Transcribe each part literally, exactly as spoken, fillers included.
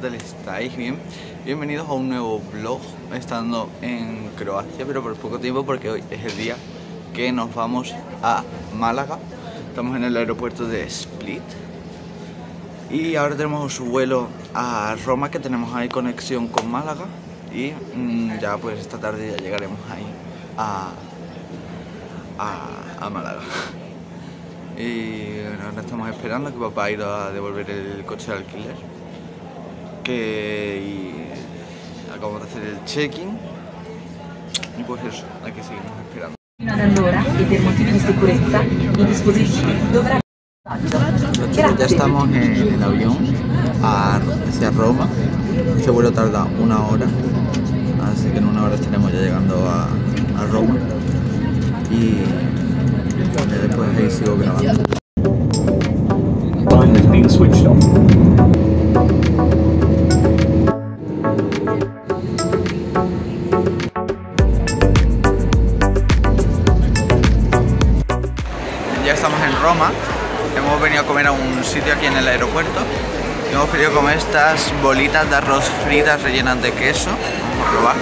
tal estáis? ¿Bien? Bienvenidos a un nuevo vlog estando en Croacia, pero por poco tiempo porque hoy es el día que nos vamos a Málaga. Estamos en el aeropuerto de Split y ahora tenemos un vuelo a Roma, que tenemos ahí conexión con Málaga, y mmm, ya pues esta tarde ya llegaremos ahí a, a, a Málaga. Y bueno, ahora estamos esperando que papá ha ido a devolver el coche de alquiler, que y acabamos de hacer el check-in y pues eso, aquí seguimos esperando. Ya estamos en el avión a, hacia Roma. Este vuelo tarda una hora, así que en una hora estaremos ya llegando a, a Roma y después ahí sigo grabando. Ya estamos en Roma, hemos venido a comer a un sitio aquí en el aeropuerto y hemos pedido comer estas bolitas de arroz fritas rellenas de queso. Vamos a probar.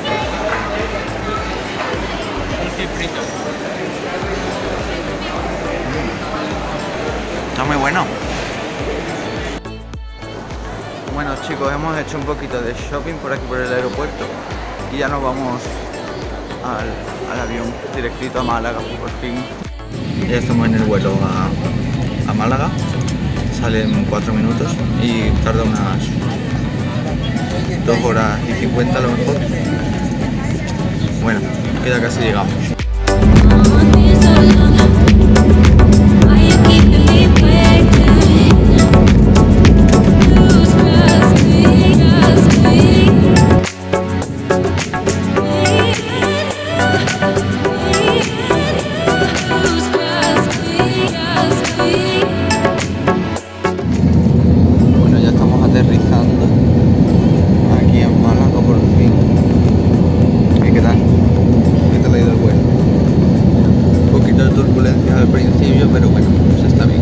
Está muy bueno. Bueno chicos, hemos hecho un poquito de shopping por aquí por el aeropuerto y ya nos vamos al, al avión directito a Málaga por fin. Ya estamos en el vuelo a, a Málaga, sale en cuatro minutos y tarda unas dos horas y cincuenta a lo mejor. Bueno, ya casi llegamos. Al principio, pero bueno, pues está bien.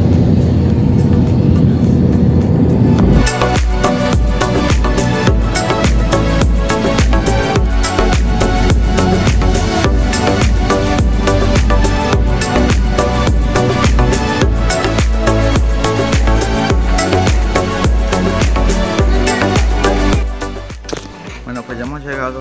Bueno, pues ya hemos llegado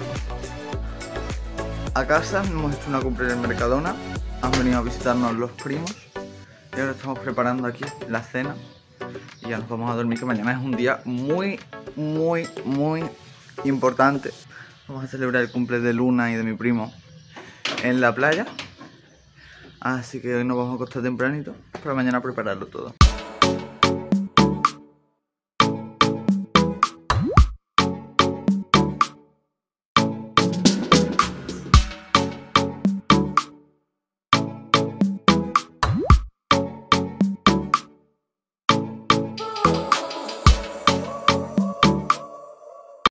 a casa, hemos hecho una compra en el Mercadona. Han venido a visitarnos los primos y ahora estamos preparando aquí la cena y ya nos vamos a dormir, que mañana es un día muy, muy, muy importante. Vamos a celebrar el cumple de Luna y de mi primo en la playa, así que hoy nos vamos a acostar tempranito para mañana prepararlo todo.